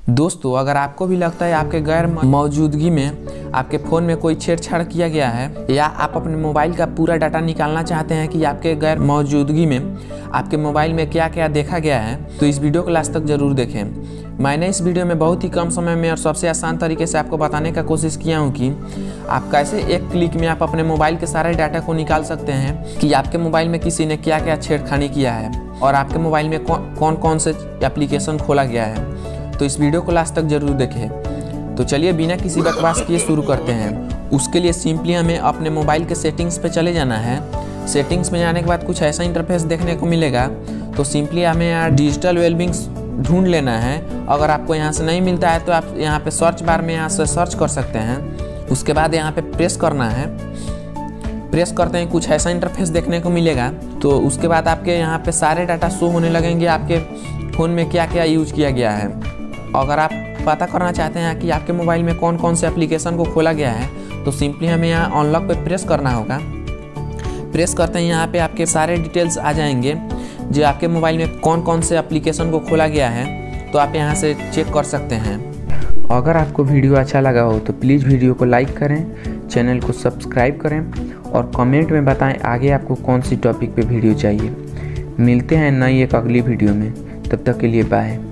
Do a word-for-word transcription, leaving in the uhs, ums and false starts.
दोस्तों, अगर आपको भी लगता है आपके गैर मौजूदगी में आपके फ़ोन में कोई छेड़छाड़ किया गया है या आप अपने मोबाइल का पूरा डाटा निकालना चाहते हैं कि आपके गैर मौजूदगी में आपके मोबाइल में क्या क्या देखा गया है, तो इस वीडियो को लास्ट तक ज़रूर देखें। मैंने इस वीडियो में बहुत ही कम समय में और सबसे आसान तरीके से आपको बताने का कोशिश किया हूँ कि आप कैसे एक क्लिक में आप अपने मोबाइल के सारे डाटा को निकाल सकते हैं कि आपके मोबाइल में किसी ने क्या क्या छेड़खानी किया है और आपके मोबाइल में कौन कौन कौन से एप्लीकेशन खोला गया है। तो इस वीडियो को लास्ट तक जरूर देखें। तो चलिए बिना किसी बकवास किए शुरू करते हैं। उसके लिए सिंपली हमें अपने मोबाइल के सेटिंग्स पे चले जाना है। सेटिंग्स में जाने के बाद कुछ ऐसा इंटरफेस देखने को मिलेगा। तो सिंपली हमें यहाँ डिजिटल वेलबींग्स ढूंढ लेना है। अगर आपको यहाँ से नहीं मिलता है तो आप यहाँ पे सर्च बार में यहाँ से सर्च कर सकते हैं। उसके बाद यहाँ पे प्रेस करना है। प्रेस करते हैं कुछ ऐसा इंटरफेस देखने को मिलेगा। तो उसके बाद आपके यहाँ पे सारे डाटा शो होने लगेंगे, आपके फ़ोन में क्या क्या यूज किया गया है। अगर आप पता करना चाहते हैं कि आपके मोबाइल में कौन कौन से एप्लीकेशन को खोला गया है तो सिंपली हमें यहाँ अनलॉक पे प्रेस करना होगा। प्रेस करते हैं यहाँ पे आपके सारे डिटेल्स आ जाएंगे जो आपके मोबाइल में कौन कौन से एप्लीकेशन को खोला गया है, तो आप यहाँ से चेक कर सकते हैं। अगर आपको वीडियो अच्छा लगा हो तो प्लीज़ वीडियो को लाइक करें, चैनल को सब्सक्राइब करें और कमेंट में बताएं आगे आपको कौन सी टॉपिक पे वीडियो चाहिए। मिलते हैं नई एक अगली वीडियो में, तब तक के लिए बाय।